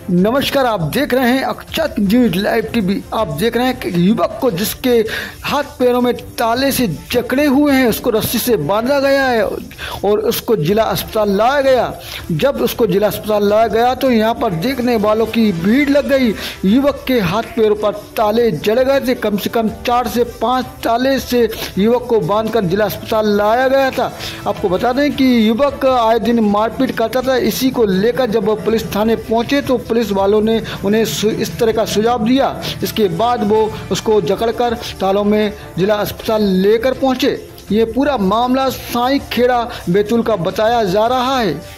नमस्कार, आप देख रहे हैं अक्षत न्यूज लाइव टीवी। आप देख रहे हैं कि युवक को जिसके हाथ पैरों में ताले से जकड़े हुए हैं उसको रस्सी से बांधा गया है और उसको जिला अस्पताल लाया गया। जब उसको जिला अस्पताल लाया गया तो यहाँ पर देखने वालों की भीड़ लग गई। युवक के हाथ पैरों पर ताले जड़ गए थे। कम से कम 4 से 5 ताले से युवक को बांधकर जिला अस्पताल लाया गया था। आपको बता दें कि युवक आए दिन मारपीट करता था। इसी को लेकर जब पुलिस थाने पहुंचे तो पुलिस वालों ने उन्हें इस तरह का सुझाव दिया। इसके बाद वो उसको जकड़कर तालों में जिला अस्पताल लेकर पहुंचे। ये पूरा मामला साई खेड़ा बैतूल का बताया जा रहा है।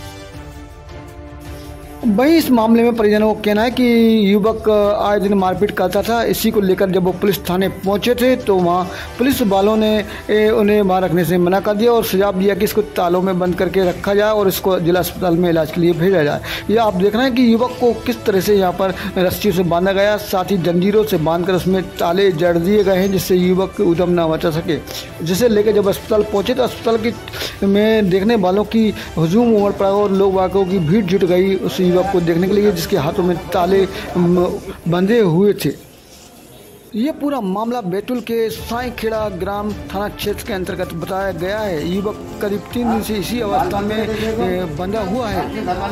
वहीं इस मामले में परिजनों का कहना है कि युवक आए दिन मारपीट करता था। इसी को लेकर जब वो पुलिस थाने पहुंचे थे तो वहां पुलिस वालों ने उन्हें वहां रखने से मना कर दिया और सुझाव दिया कि इसको तालों में बंद करके रखा जाए और इसको जिला अस्पताल में इलाज के लिए भेजा जाए। ये आप देख रहे हैं कि युवक को किस तरह से यहाँ पर रस्सियों से बांधा गया, साथ ही जंजीरों से बांधकर उसमें ताले जड़ दिए गए हैं जिससे युवक उद्यम ना बचा सके। जिसे लेकर जब अस्पताल पहुँचे तो अस्पताल में देखने वालों की हुजूम उमड़ पड़ा और लोग वाकों की भीड़ जुट गई उस युवक को देखने के लिए जिसके हाथों में ताले बंधे हुए थे। ये पूरा मामला बैतूल के साई खेड़ा ग्राम थाना क्षेत्र के अंतर्गत बताया गया है। युवक करीब 3 दिन से इसी अवस्था में बंधा हुआ है।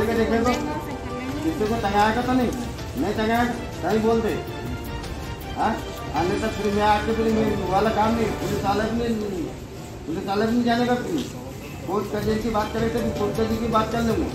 कोर्ट कचहरी की बात करें तो कोर्ट कचहरी की बात कर लूँगा।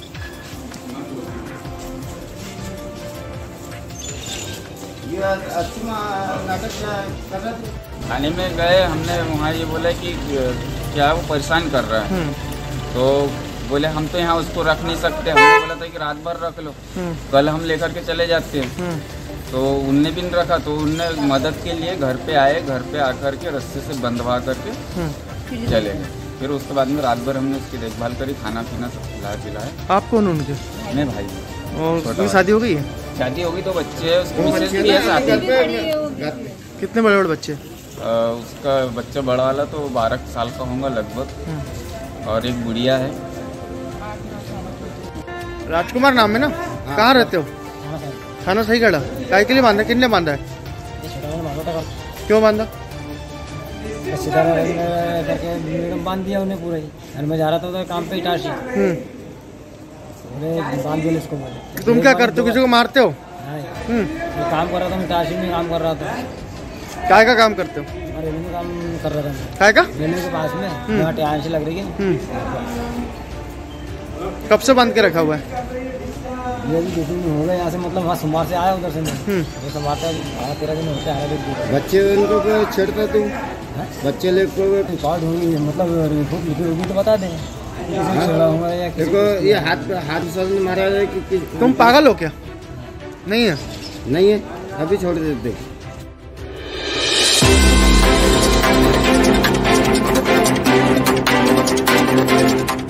ये अच्छी नाटक कर रहे थे। थाने में गए, हमने वहाँ ये बोला कि क्या वो परेशान कर रहा है। तो बोले हम तो यहाँ उसको रख नहीं सकते। हमने बोला था कि रात भर रख लो, कल हम लेकर के चले जाते हैं। तो उनने भी नहीं रखा तो उनने मदद के लिए घर पे आए। घर पे आकर के रस्से से बंधवा करके चले गए। फिर उसके बाद में रात भर हमने उसकी देखभाल करी, खाना पीना सब खिलाया पिलाया। आप कौन उनके? मैं भाई। और शादी हो गई है? शादी होगी तो बच्चे है, उसकी मिसेज भी है साथ में। कितने बड़े बड़े बच्चे? उसका बच्चा बड़ा वाला तो 12 साल का होगा लगभग और एक गुड़िया है। राजकुमार नाम है ना? कहाँ रहते हो? थाना सही खड़ा। काय के लिए बांधा? किसने बांधा है? क्यों बांधा? करके बांध दिया उन्हें पूरा ही। घर में जा रहा था तो काम पे इटाशी बांध दिया इसको। तुम क्या करते हो? किसी को मारते हो? मैं काम कर रहा था, मैं इटाशी में काम कर रहा था। काय का काम करते हो? रेलवे में काम कर रहा था। काय का? रेलवे के पास में यहाँ इटाशी लग रही है। कब से बांध के रखा हुआ है? ये भी 2 दिन हो गए यहाँ से, मतलब वहाँ सोमवार से आया उधर से मैं। तो सोमवार से 13 दिन होते आया। बच्चे उनको को छेड़ता तू? बच्चे ले को रिकॉर्ड हुई, मतलब रिपोर्ट लिखी होगी तो बता दें। देखो ये हाथ से मारा है कि तुम पागल हो क्या? नहीं है? नहीं है, अभी छोड़ देते।